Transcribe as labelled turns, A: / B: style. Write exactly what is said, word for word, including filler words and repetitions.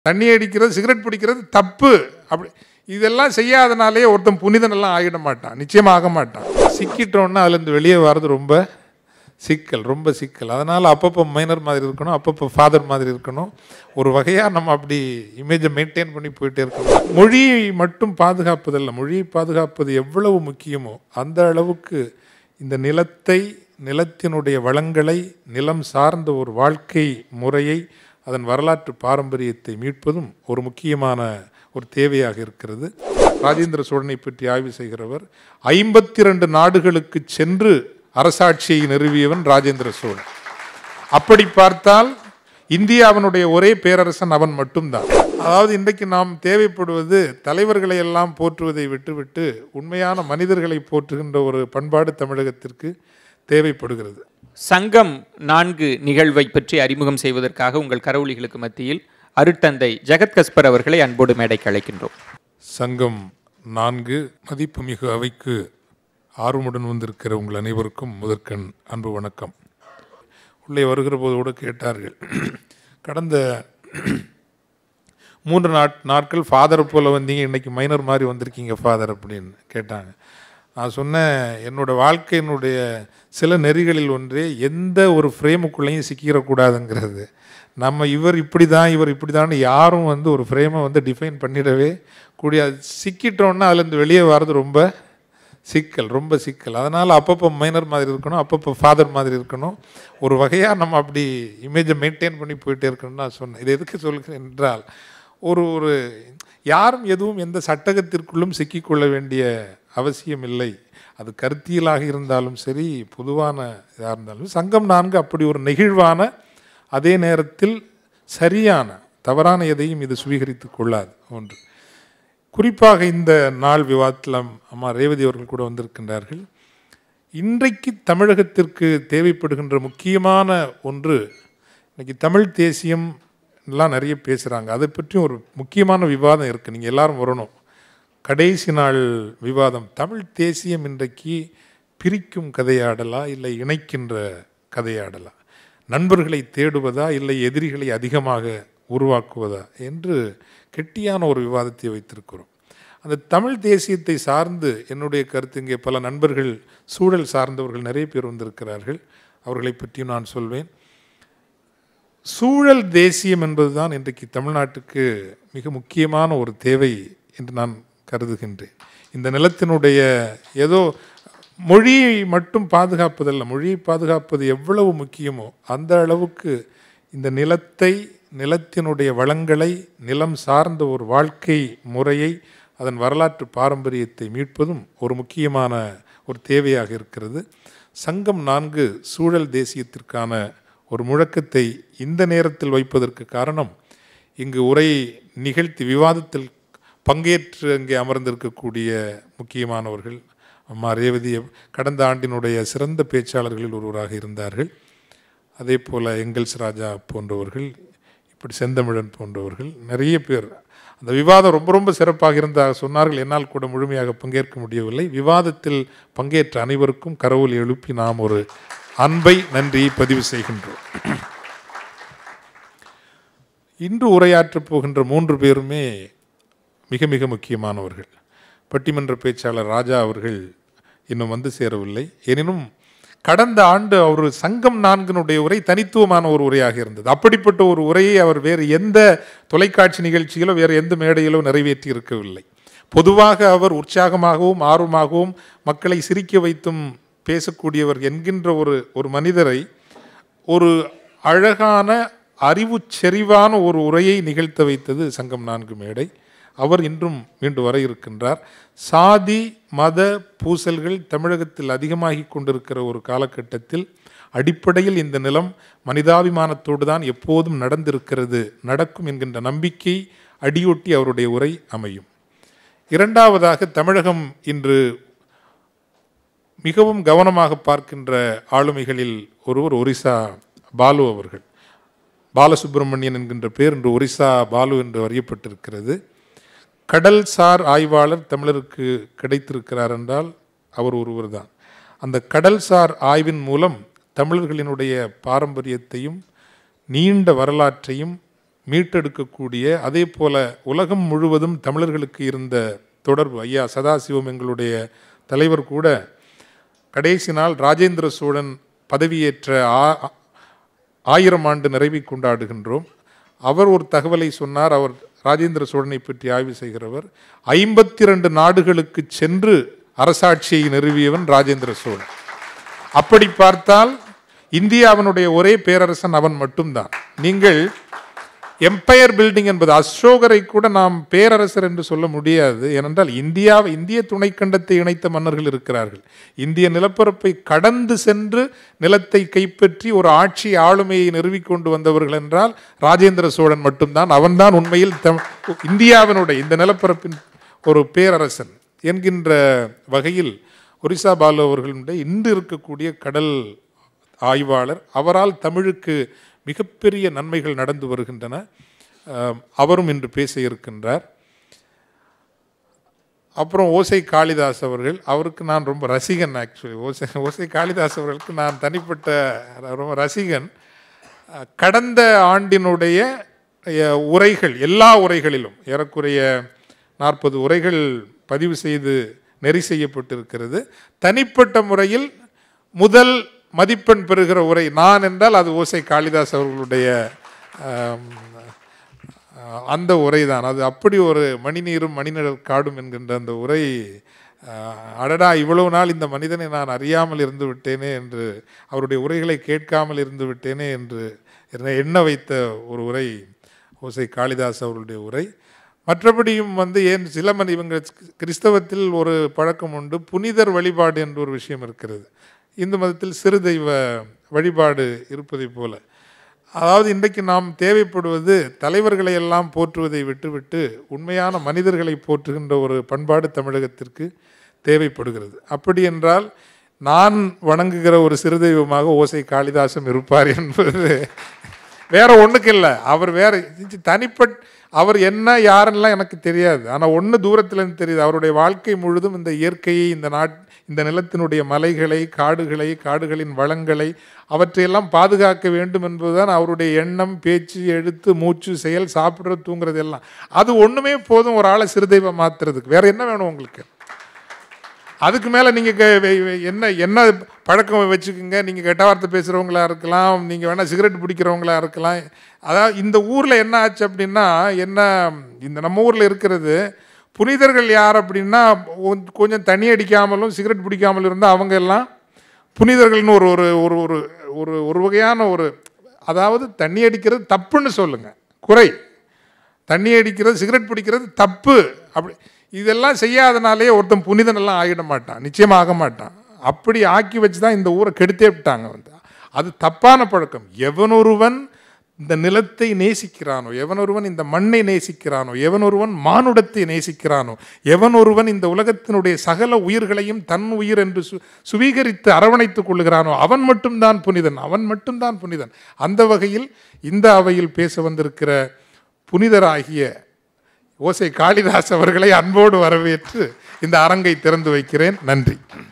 A: தண்ணி அடிக்கிறது, சிகரெட் பிடிக்கிறது தப்பு. அப்படி இதெல்லாம் செய்யாதனாலே ஒருத்தன் புனிதனெல்லாம் ஆகிட மாட்டான், நிச்சயமாக ஆக மாட்டான். சிக்கிட்டோன்னா அதுலேருந்து வெளியே வர்றது ரொம்ப சிக்கல், ரொம்ப சிக்கல். அதனால் அப்பப்போ மைனர் மாதிரி இருக்கணும், அப்பப்போ ஃபாதர் மாதிரி இருக்கணும். ஒரு வகையாக நம்ம அப்படி இமேஜை மெயின்டைன் பண்ணி போயிட்டே இருக்கணும். மொழியை மட்டும் பாதுகாப்பதில்லை, மொழியை பாதுகாப்பது எவ்வளவு முக்கியமோ அந்த அளவுக்கு இந்த நிலத்தை, நிலத்தினுடைய வளங்களை, நிலம் சார்ந்த ஒரு வாழ்க்கை முறையை, அதன் வரலாற்று பாரம்பரியத்தை மீட்பதும் ஒரு முக்கியமான ஒரு தேவையாக இருக்கிறது. ராஜேந்திர சோழனை பற்றி ஆய்வு செய்கிறவர் ஐம்பத்தி ரெண்டு நாடுகளுக்கு சென்று அரசாட்சியை நிறுவியவன் ராஜேந்திர சோழன். அப்படி பார்த்தால் இந்தியாவினுடைய ஒரே பேரரசன் அவன் மட்டும்தான். அதாவது இன்றைக்கு நாம் தேவைப்படுவது தலைவர்களை எல்லாம் போற்றுவதை விட்டுவிட்டு உண்மையான மனிதர்களை போற்றுகின்ற ஒரு பண்பாடு தமிழகத்திற்கு தேவைப்படுகிறது.
B: சங்கம் நான்கு நிகழ்வை பற்றி அறிமுகம் செய்வதற்காக உங்கள் கரவொலிகளுக்கு மத்தியில் அருட்தந்தை ஜெகத் கஸ்பர் அவர்களை அன்போடு மேடைக்கு அழைக்கின்றோம்.
A: சங்கம் நான்கு மதிப்புமிகு அவைக்கு ஆர்வமுடன் வந்திருக்கிற உங்கள் அனைவருக்கும் முதற்கண் அன்பு வணக்கம். உள்ளே வருகிற போது கூட கேட்டார்கள், கடந்த மூன்று நாட் நாட்கள் ஃபாதர் போல் வந்தீங்க, இன்றைக்கி மைனர் மாதிரி வந்திருக்கீங்க ஃபாதர் அப்படின்னு கேட்டாங்க. நான் சொன்னேன், என்னோடய வாழ்க்கையினுடைய சில நெறிகளில் ஒன்றே எந்த ஒரு ஃப்ரேமுக்குள்ளேயும் சிக்கிடக்கூடாதுங்கிறது. நம்ம இவர் இப்படி தான், இவர் இப்படி தான் யாரும் வந்து ஒரு ஃப்ரேமை வந்து டிஃபைன் பண்ணிடவே கூடிய, சிக்கிட்டோன்னா அதுலேருந்து வெளியே வர்றது ரொம்ப சிக்கல், ரொம்ப சிக்கல். அதனால் அப்பப்போ மைனர் மாதிரி இருக்கணும், அப்பப்போ ஃபாதர் மாதிரி இருக்கணும். ஒரு வகையாக நம்ம அப்படி இமேஜை மெயின்டைன் பண்ணி போயிட்டே இருக்கணும்னு நான் சொன்னேன். இது எதுக்கு சொல்கிறேன் என்றால், ஒரு ஒரு யாரும் எதுவும் எந்த சட்டகத்திற்குள்ளும் சிக்கிக்கொள்ள வேண்டிய அவசியம் இல்லை. அது கருத்தியலாக இருந்தாலும் சரி, பொதுவான இதாக இருந்தாலும். சங்கம் நான்கு அப்படி ஒரு நெகிழ்வான, அதே நேரத்தில் சரியான, தவறான எதையும் இது சுவீகரித்து கொள்ளாது ஒன்று. குறிப்பாக இந்த நாள் விவாதத்தில் அம்மா ரேவதி அவர்கள் கூட வந்திருக்கின்றார்கள். இன்றைக்கு தமிழகத்திற்கு தேவைப்படுகின்ற முக்கியமான ஒன்று, இன்றைக்கி தமிழ் தேசியம் எல்லாம் நிறைய பேசுகிறாங்க, அதை பற்றி ஒரு முக்கியமான விவாதம் இருக்குது. நீங்கள் எல்லாரும் வரணும். கடைசி நாள் விவாதம், தமிழ் தேசியம் இன்றைக்கு பிரிக்கும் கதையாடலா இல்லை இணைக்கின்ற கதையாடலா, நண்பர்களை தேடுவதா இல்லை எதிரிகளை அதிகமாக உருவாக்குவதா என்று கெட்டியான ஒரு விவாதத்தை வைத்திருக்கிறோம். அந்த தமிழ் தேசியத்தை சார்ந்து என்னுடைய கருத்து, இங்கே பல நண்பர்கள் சூழல் சார்ந்தவர்கள் நிறைய பேர் வந்திருக்கிறார்கள், அவர்களை பற்றியும் நான் சொல்வேன். சூழல் தேசியம் என்பதுதான் இன்றைக்கு தமிழ்நாட்டுக்கு மிக முக்கியமான ஒரு தேவை என்று நான் கருதுகின்றேன். இந்த நிலத்தினுடைய ஏதோ மொழியை மட்டும் பாதுகாப்பதல்ல, மொழியை பாதுகாப்பது எவ்வளவு முக்கியமோ அந்த அளவுக்கு இந்த நிலத்தை, நிலத்தினுடைய வளங்களை, நிலம் சார்ந்த ஒரு வாழ்க்கை முறையை, அதன் வரலாற்று பாரம்பரியத்தை மீட்பதும் ஒரு முக்கியமான ஒரு தேவையாக இருக்கிறது. சங்கம் நான்கு சூழல் தேசியத்திற்கான ஒரு முழக்கத்தை இந்த நேரத்தில் வைப்பதற்கு காரணம், இங்கு உரை நிகழ்த்தி விவாதத்தில் பங்கேற்று அங்கே அமர்ந்திருக்கக்கூடிய முக்கியமானவர்கள். அம்மா ரேவதி கடந்த ஆண்டினுடைய சிறந்த பேச்சாளர்களில் ஒருவராக இருந்தார்கள். அதே போல் எங்கல்ஸ் ராஜா போன்றவர்கள், இப்படி செந்தமிழன் போன்றவர்கள் நிறைய பேர். அந்த விவாதம் ரொம்ப ரொம்ப சிறப்பாக இருந்தாக சொன்னார்கள். என்னால் கூட முழுமையாக பங்கேற்க முடியவில்லை. விவாதத்தில் பங்கேற்ற அனைவருக்கும் கரவொலி எழுப்பி நாம் ஒரு அன்பை, நன்றியை பதிவு செய்கின்றோம். இன்று உரையாற்றப் போகின்ற மூன்று பேருமே மிக மிக முக்கியமானவர்கள். பட்டிமன்ற பேச்சாளர் ராஜா அவர்கள் இன்னும் வந்து சேரவில்லை. எனினும் கடந்த ஆண்டு அவர் சங்கம் நான்கினுடைய உரை தனித்துவமான ஒரு உரையாக இருந்தது. அப்படிப்பட்ட ஒரு உரையை அவர் வேறு எந்த தொலைக்காட்சி நிகழ்ச்சியிலோ வேறு எந்த மேடையிலோ நிறைவேற்றி இருக்கவில்லை. பொதுவாக அவர் உற்சாகமாகவும் ஆர்வமாகவும் மக்களை சிரிக்க வைத்தும் பேசக்கூடியவர் என்கின்ற ஒரு ஒரு மனிதரை ஒரு அழகான, அறிவு செறிவான ஒரு உரையை நிகழ்த்த வைத்தது சங்கம் நான்கு மேடை. அவர் இன்றும் மீண்டு வர இருக்கின்றார். சாதி மத பூசல்கள் தமிழகத்தில் அதிகமாகி கொண்டிருக்கிற ஒரு காலகட்டத்தில் அடிப்படையில் இந்த நிலம் மனிதாபிமானத்தோடு தான் எப்போதும் நடந்திருக்கிறது, நடக்கும் என்கின்ற நம்பிக்கை அடியொட்டி அவருடைய உரை அமையும். இரண்டாவதாக, தமிழகம் இன்று மிகவும் கவனமாக பார்க்கின்ற ஆளுமைகளில் ஒருவர் ஒரிசா பாலு அவர்கள். பாலசுப்ரமணியன் என்கின்ற பேர் இன்று ஒரிசா பாலு என்று அறியப்பட்டிருக்கிறது. கடல் சார் ஆய்வாளர் தமிழருக்கு கிடைத்திருக்கிறார் என்றால் அவர் ஒருவர் தான். அந்த கடல் சார் ஆய்வின் மூலம் தமிழர்களினுடைய பாரம்பரியத்தையும் நீண்ட வரலாற்றையும் மீட்டெடுக்கக்கூடிய, அதே போல உலகம் முழுவதும் தமிழர்களுக்கு இருந்த தொடர்பு. ஐயா சதாசிவம் எங்களுடைய தலைவர் கூட கடைசி நாள் ராஜேந்திர சோழன் பதவியேற்ற ஆயிரம் ஆண்டு நிறைவை கொண்டாடுகின்றோம். அவர் ஒரு தகவலை சொன்னார். அவர் ராஜேந்திர சோழனை பற்றி ஆய்வு செய்கிறவர். ஐம்பத்தி இரண்டு நாடுகளுக்கு சென்று அரசாட்சியை நிறுவியவன் ராஜேந்திர சோழன். அப்படி பார்த்தால் இந்தியாவினுடைய ஒரே பேரரசன் அவன் மட்டும்தான். நீங்கள் எம்பையர் பில்டிங் என்பது, அசோகரை கூட நாம் பேரரசர் என்று சொல்ல முடியாது. ஏனென்றால் இந்தியா இந்திய துணைக்கண்டத்தை இணைத்த மன்னர்கள் இருக்கிறார்கள். இந்திய நிலப்பரப்பை கடந்து சென்று நிலத்தை கைப்பற்றி ஒரு ஆட்சி ஆளுமையை நிறுவிக்கொண்டு வந்தவர்கள் என்றால் ராஜேந்திர சோழன் மட்டும்தான். அவன்தான் உண்மையில் இந்தியாவினுடைய இந்த நிலப்பரப்பின் ஒரு பேரரசன் என்கின்ற வகையில் ஒரிசா பாலு அவர்களுடைய இன்று இருக்கக்கூடிய கடல் ஆய்வாளர். அவரால் தமிழுக்கு மிகப்பெரிய நன்மைகள் நடந்து வருகின்றன. அவரும் இன்று பேச இருக்கின்றார். அப்புறம் ஓசை காளிதாஸ் அவர்கள், அவருக்கு நான் ரொம்ப ரசிகன். ஆக்சுவலி ஓசை ஓசை காளிதாஸ் அவர்களுக்கு நான் தனிப்பட்ட ரொம்ப ரசிகன். கடந்த ஆண்டினுடைய உரைகள், எல்லா உரைகளிலும் ஏறக்குறைய நாற்பது உரைகள் பதிவு செய்து நெறி செய்யப்பட்டிருக்கிறது. தனிப்பட்ட முறையில் முதல் மதிப்பெண் பெறுகிற உரை நான் என்றால் அது ஓசை காளிதாஸ் அவர்களுடைய அந்த உரை தான். அது அப்படி ஒரு மணிநீரும் மணிநிழல் காடும் என்கின்ற அந்த உரை, அடடா இவ்வளவு நாள் இந்த மனிதனை நான் அறியாமல் இருந்து விட்டேனே என்று, அவருடைய உரைகளை கேட்காமல் இருந்து விட்டேனே என்று எண்ண வைத்த ஒரு உரை ஓசை காளிதாஸ் அவருடைய உரை. மற்றபடியும் வந்து ஏன் சில மணி இவங்க கிறிஸ்தவத்தில் ஒரு பழக்கம் உண்டு, புனிதர் வழிபாடு என்ற ஒரு விஷயம் இருக்கிறது. இந்து மதத்தில் சிறு தெய்வ வழிபாடு இருப்பதை போல. அதாவது இன்றைக்கு நாம் தேவைப்படுவது தலைவர்களை எல்லாம் போற்றுவதை விட்டுவிட்டு உண்மையான மனிதர்களை போற்றுகின்ற ஒரு பண்பாடு தமிழகத்திற்கு தேவைப்படுகிறது. அப்படி என்றால் நான் வணங்குகிற ஒரு சிறு தெய்வமாக ஓசை காளிதாசம் இருப்பார் என்பது வேற ஒன்றுக்கு இல்லை. அவர் வேற தனிப்பட் அவர் என்ன யாரெல்லாம் எனக்கு தெரியாது. ஆனால் ஒன்று தூரத்துலேருந்து தெரியுது, அவருடைய வாழ்க்கை முழுதும் இந்த இயற்கையை, இந்த நாட் இந்த நிலத்தினுடைய மலைகளை, காடுகளை, காடுகளின் வளங்களை அவற்றையெல்லாம் பாதுகாக்க வேண்டும் என்பதுதான் அவருடைய எண்ணம், பேச்சு, எழுத்து, மூச்சு, செயல், சாப்பிட்றது, தூங்குறது எல்லாம். அது ஒன்றுமே போதும் ஒரு ஆளை சிறுதெய்வம் மாற்றுறதுக்கு. வேற என்ன வேணும் உங்களுக்கு? அதுக்கு மேலே நீங்கள் என்ன என்ன பழக்கம் வச்சுக்கோங்க. நீங்கள் கெட்ட வார்த்தை பேசுகிறவங்களா இருக்கலாம், நீங்கள் வேணால் சிகரெட் பிடிக்கிறவங்களா இருக்கலாம். அதாவது இந்த ஊரில் என்ன ஆச்சு அப்படின்னா, என்ன இந்த நம்ம ஊரில் இருக்கிறது புனிதர்கள் யார் அப்படின்னா, கொஞ்சம் தண்ணி அடிக்காமலும் சிகரெட் பிடிக்காமலும் இருந்தால் அவங்க எல்லாம் புனிதர்கள்னு ஒரு ஒரு ஒரு ஒரு ஒரு வகையான ஒரு, அதாவது தண்ணி அடிக்கிறது தப்புன்னு சொல்லுங்கள், குறை. தண்ணி அடிக்கிறது, சிகரெட் பிடிக்கிறது தப்பு. அப்படி இதெல்லாம் செய்யாதனாலே ஒருத்தன் புனிதனெல்லாம் ஆகிட மாட்டான், நிச்சயமாக ஆக மாட்டான். அப்படி ஆக்கி வச்சு தான் இந்த ஊரை கெடுத்தே விட்டாங்க. வந்து அது தப்பான பழக்கம். எவனொருவன் இந்த நிலத்தை நேசிக்கிறானோ, எவனொருவன் இந்த மண்ணை நேசிக்கிறானோ, எவனொருவன் மானுடத்தை நேசிக்கிறானோ, எவனொருவன் இந்த உலகத்தினுடைய சகல உயிர்களையும் தன் உயிர் என்று சு சுவீகரித்து அரவணைத்துக் கொள்ளுகிறானோ அவன் மட்டும்தான் புனிதன், அவன் மட்டும்தான் புனிதன். அந்த வகையில் இந்த அவையில் பேச வந்திருக்கிற புனிதராகிய ஓசை காளிதாஸ் அவர்களை அன்போடு வரவேற்று இந்த அரங்கை திறந்து வைக்கிறேன். நன்றி.